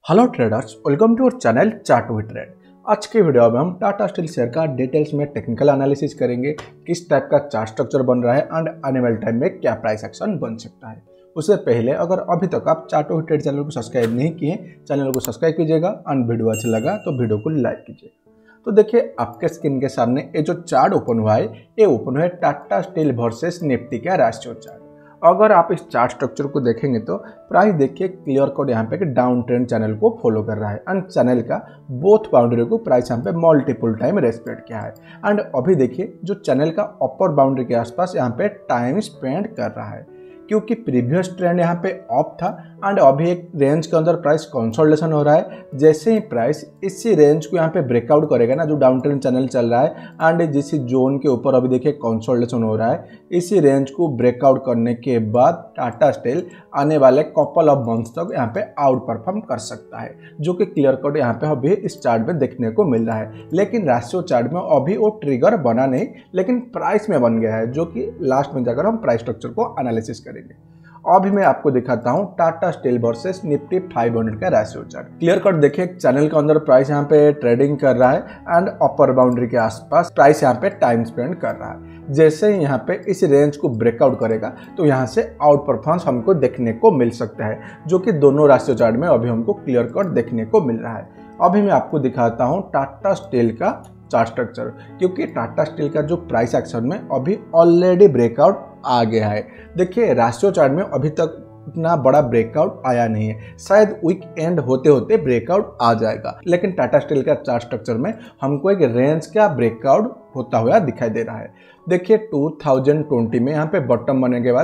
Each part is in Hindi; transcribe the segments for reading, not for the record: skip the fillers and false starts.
Hello traders, welcome to our channel chart with trade. आज के वीडियो में हम टाटा स्टील शेयर का डिटेल्स में टेक्निकल एनालिसिस करेंगे, किस टाइप का चार्ट स्ट्रक्चर बन रहा है एंड आने वाले टाइम में क्या प्राइस एक्शन बन सकता है। उससे पहले अगर अभी तक आप चार्ट विद ट्रेड चैनल को सब्सक्राइब नहीं किए, चैनल को सब्सक्राइब कीजिएगा एंड वीडियो अच्छा लगा तो वीडियो को लाइक कीजिए। तो देखिए, आपके स्क्रीन के सामने ये जो चार्ट ओपन हुआ है, ये ओपन हुआ है टाटा स्टील वर्सेस निफ्टी का रेशियो चार्ट। अगर आप इस चार्ट स्ट्रक्चर को देखेंगे तो प्राइस देखिए क्लियर कट यहाँ पे कि डाउन ट्रेंड चैनल को फॉलो कर रहा है एंड चैनल का बोथ बाउंड्री को प्राइस यहाँ पे मल्टीपल टाइम रेस्पेक्ट किया है। एंड अभी देखिए जो चैनल का अपर बाउंड्री के आसपास यहाँ पे टाइम स्पेंड कर रहा है, क्योंकि प्रीवियस ट्रेंड यहाँ पे अप था एंड अभी एक रेंज के अंदर प्राइस कंसोलिडेशन हो रहा है। जैसे ही प्राइस इसी रेंज को यहाँ पे ब्रेकआउट करेगा ना, जो डाउन ट्रेंड चैनल चल रहा है एंड जिस जोन के ऊपर अभी देखिए कंसोलिडेशन हो रहा है, इसी रेंज को ब्रेकआउट करने के बाद टाटा स्टील आने वाले कपल ऑफ मंथ्स तक यहाँ पे आउट परफॉर्म कर सकता है, जो कि क्लियर कट यहाँ पे अभी इस चार्ट में देखने को मिल रहा है। लेकिन रेशियो चार्ट में अभी वो ट्रिगर बना नहीं, लेकिन प्राइस में बन गया है, जो कि लास्ट में जाकर हम प्राइस स्ट्रक्चर को एनालिसिस करेंगे। अभी मैं आपको दिखाता हूं टाटा स्टील वर्सेस निफ्टी 500 का रेशियो चार्ट। क्लियर कट देखिए चैनल के अंदर प्राइस यहां पे ट्रेडिंग कर रहा है एंड अपर बाउंड्री के आसपास प्राइस यहां पे टाइम स्पेंड कर रहा है। जैसे ही यहां पे इस रेंज को ब्रेकआउट करेगा तो यहां से आउट परफॉर्मेंस हमको देखने को मिल सकता है, जो कि दोनों रेशियो चार्ट में अभी हमको क्लियर कट देखने को मिल रहा है। अभी मैं आपको दिखाता हूँ टाटा स्टील का चार्ट स्ट्रक्चर, क्योंकि टाटा स्टील का जो प्राइस एक्शन में अभी ऑलरेडी ब्रेकआउट आ गया है। देखिए रेशियो चार्ट में अभी तक इतना बड़ा ब्रेकआउट आया नहीं है, शायद वीक एंड होते होते ब्रेकआउट आ जाएगा, लेकिन टाटा स्टील का चार्ट स्ट्रक्चर में हमको एक रेंज का ब्रेकआउट होता हुआ दिखाई दे रहा है। देखिए 2020 में यहाँ पे बॉटम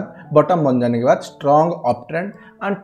बन जाने के बाद स्ट्रॉन्ग अप ट्रेंड एंड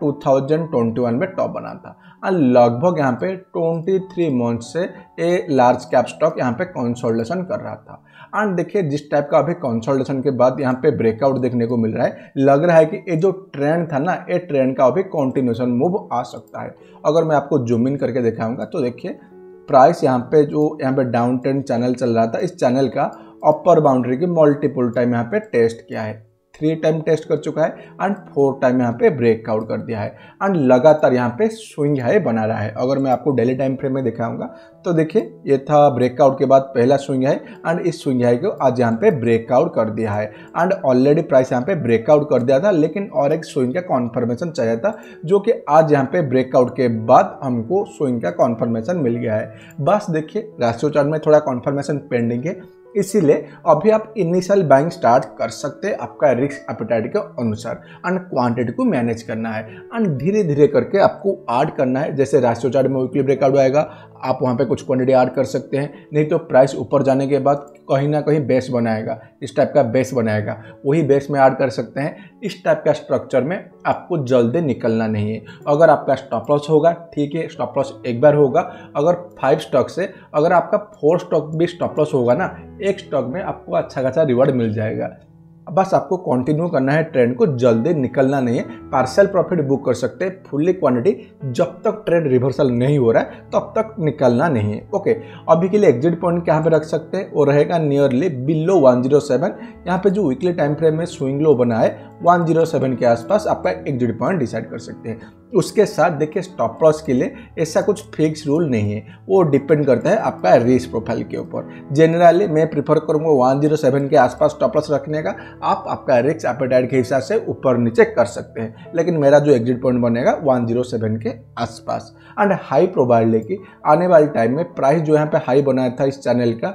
2021 में टॉप बना था एंड लगभग यहाँ पे 23 मंथ से ए लार्ज कैप स्टॉक यहाँ पे कंसोलिडेशन कर रहा था। एंड देखिए जिस टाइप का अभी कंसोलिडेशन के बाद यहाँ पे ब्रेकआउट देखने को मिल रहा है, लग रहा है कि ये जो ट्रेंड था ना, ये ट्रेंड का अभी कंटिन्यूएशन मूव आ सकता है। अगर मैं आपको जूम इन करके दिखाऊंगा तो देखिए प्राइस यहाँ पे डाउन ट्रेंड चैनल चल रहा था, इस चैनल का अपर बाउंड्री की मल्टीपल टाइम यहाँ पे टेस्ट किया है, 3 टाइम टेस्ट कर चुका है एंड 4 टाइम यहाँ पे ब्रेकआउट कर दिया है एंड लगातार यहाँ पे स्विंग हाई बना रहा है। अगर मैं आपको डेली टाइम फ्रेम में दिखाऊंगा तो देखिए ये था ब्रेकआउट के बाद पहला स्विंग हाई एंड इस स्विंग हाई को आज यहाँ पे ब्रेकआउट कर दिया है एंड ऑलरेडी प्राइस यहाँ पे ब्रेकआउट कर दिया था, लेकिन और एक स्विंग का कॉन्फर्मेशन चाहिए था, जो कि आज यहाँ पे ब्रेकआउट के बाद हमको स्विंग का कॉन्फर्मेशन मिल गया है। बस देखिए रेशियो चार्ट में थोड़ा कॉन्फर्मेशन पेंडिंग है, इसीलिए अभी आप इनिशियल बाइंग स्टार्ट कर सकते हैं आपका रिस्क एपेटाइट के अनुसार एंड क्वांटिटी को मैनेज करना है एंड धीरे धीरे करके आपको ऐड करना है। जैसे रेशियो चार्ट में वीकली ब्रेकआउट आएगा, आप वहाँ पे कुछ क्वांटिटी ऐड कर सकते हैं, नहीं तो प्राइस ऊपर जाने के बाद कहीं ना कहीं बेस बनाएगा, इस टाइप का बेस बनाएगा, वही बेस में ऐड कर सकते हैं। इस टाइप का स्ट्रक्चर में आपको जल्दी निकलना नहीं है। अगर आपका स्टॉप लॉस होगा ठीक है, स्टॉप लॉस एक बार होगा। अगर 5 स्टॉक से अगर आपका 4 स्टॉक भी स्टॉप लॉस होगा ना, एक स्टॉक में आपको अच्छा खासा रिवॉर्ड मिल जाएगा। बस आपको कंटिन्यू करना है, ट्रेंड को जल्दी निकलना नहीं है। पार्शियल प्रॉफिट बुक कर सकते हैं, फुल्ली क्वांटिटी जब तक ट्रेंड रिवर्सल नहीं हो रहा है तब तक निकलना नहीं है। ओके, अभी के लिए एग्जिट पॉइंट कहाँ पे रख सकते हैं, वो रहेगा नियरली बिलो 107। यहाँ पे जो वीकली टाइम फ्रेम में स्विंग लो बना है 107 के आसपास आपका एग्जिट पॉइंट डिसाइड कर सकते हैं। उसके साथ देखिए स्टॉप लॉस के लिए ऐसा कुछ फिक्स रूल नहीं है, वो डिपेंड करता है आपका रिस्क प्रोफाइल के ऊपर। जनरली मैं प्रीफर करूँगा 107 के आसपास स्टॉप लॉस रखने का। आप आपका रिस्क एपेटाइट के हिसाब से ऊपर नीचे कर सकते हैं, लेकिन मेरा जो एग्जिट पॉइंट बनेगा 107 के आसपास। एंड हाई प्रोबेबिलिटी कि आने वाले टाइम में प्राइस जो यहाँ पे हाई बनाया था इस चैनल का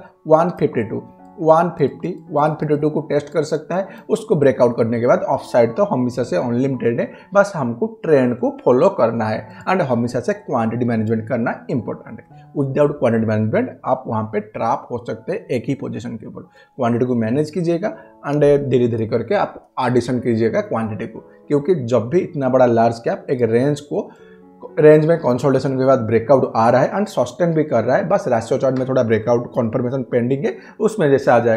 152 को टेस्ट कर सकता है। उसको ब्रेकआउट करने के बाद ऑफ साइड तो हमेशा से अनलिमिटेड है, बस हमको ट्रेंड को फॉलो करना है एंड हमेशा से क्वांटिटी मैनेजमेंट करना इंपॉर्टेंट है। विदाउट क्वांटिटी मैनेजमेंट आप वहाँ पे ट्रैप हो सकते हैं एक ही पोजीशन के ऊपर। क्वांटिटी को मैनेज कीजिएगा एंड धीरे धीरे करके आप एडिशन कीजिएगा क्वांटिटी को, क्योंकि जब भी इतना बड़ा लार्ज कैप एक रेंज में कंसोलिडेशन के बाद ब्रेकआउट आ रहा है एंड सस्टेन भी कर रहा है, बस रेशियो चार्ट में थोड़ा ब्रेकआउट कॉन्फर्मेशन पेंडिंग है, उसमें जैसे आ जाएगा तो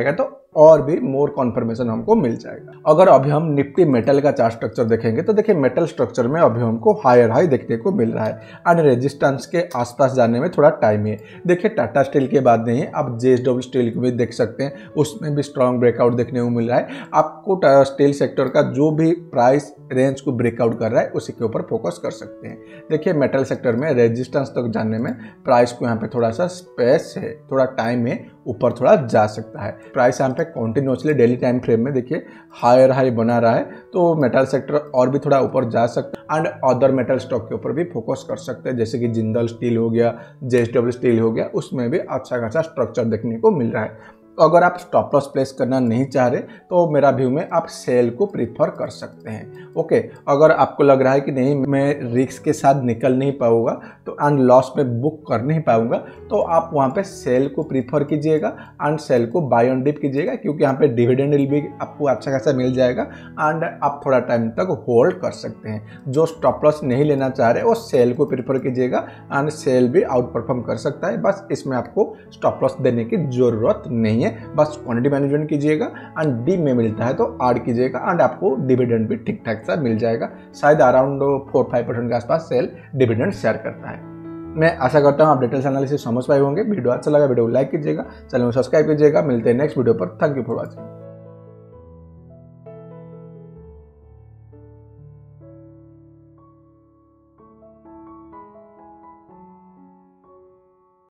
और भी मोर कॉन्फर्मेशन हमको मिल जाएगा। अगर अभी हम निफ्टी मेटल का चार्ट स्ट्रक्चर देखेंगे तो देखिए मेटल स्ट्रक्चर में अभी हमको हायर हाई देखने को मिल रहा है एंड रेजिस्टेंस के आसपास जाने में थोड़ा टाइम है। देखिए टाटा स्टील के बाद नहीं है, आप जेएसडब्ल्यू स्टील को भी देख सकते हैं, उसमें भी स्ट्रॉन्ग ब्रेकआउट देखने को मिल रहा है। आपको टाटा स्टील सेक्टर का जो भी प्राइस रेंज को ब्रेकआउट कर रहा है उसी के ऊपर फोकस कर सकते हैं। देखिए मेटल सेक्टर में रेजिस्टेंस तक जाने में प्राइस को यहाँ पे थोड़ा सा स्पेस है, थोड़ा टाइम है, ऊपर थोड़ा जा सकता है। प्राइस यहाँ पे कंटिन्यूसली डेली टाइम फ्रेम में देखिए हायर हाई बना रहा है, तो मेटल सेक्टर और भी थोड़ा ऊपर जा सकता है एंड अदर मेटल स्टॉक के ऊपर भी फोकस कर सकते हैं, जैसे कि जिंदल स्टील हो गया, जेएसडब्ल्यू स्टील हो गया, उसमें भी अच्छा खासा स्ट्रक्चर देखने को मिल रहा है। तो अगर आप स्टॉप लॉस प्लेस करना नहीं चाह रहे तो मेरा व्यू में आप सेल को प्रीफर कर सकते हैं। ओके, अगर आपको लग रहा है कि नहीं मैं रिस्क के साथ निकल नहीं पाऊंगा तो एंड लॉस में बुक कर नहीं पाऊंगा, तो आप वहाँ पे सेल को प्रीफर कीजिएगा एंड सेल को बाय ऑन डिप कीजिएगा, क्योंकि यहाँ पे डिविडेंड भी आपको अच्छा खासा मिल जाएगा एंड आप थोड़ा टाइम तक होल्ड कर सकते हैं। जो स्टॉप लॉस नहीं लेना चाह रहे वो सेल को प्रीफर कीजिएगा एंड सेल भी आउट परफॉर्म कर सकता है। बस इसमें आपको स्टॉप लॉस देने की जरूरत नहीं है, बस क्वांटिटी मैनेजमेंट कीजिएगा एंड डी में मिलता है तो ऐड कीजिएगा एंड आपको डिविडेंड भी ठीक ठाक सा मिल जाएगा। शायद अराउंड 4-5% के आसपास सेल डिविडेंड शेयर करता है। मैं आशा करता हूँ आप डिटेल्स एनालिसिस समझ पाए होंगे। वीडियो अच्छा लगा वीडियो को लाइक कीजिएगा, चैनल को सब्सक्राइब कीजिएगा। मिलते हैं नेक्स्ट वीडियो पर। Thank you for watching.